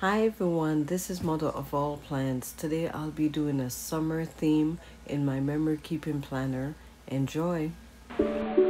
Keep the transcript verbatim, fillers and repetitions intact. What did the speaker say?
Hi everyone, this is Mother of All Plants. Today I'll be doing a summer theme in my memory keeping planner. Enjoy!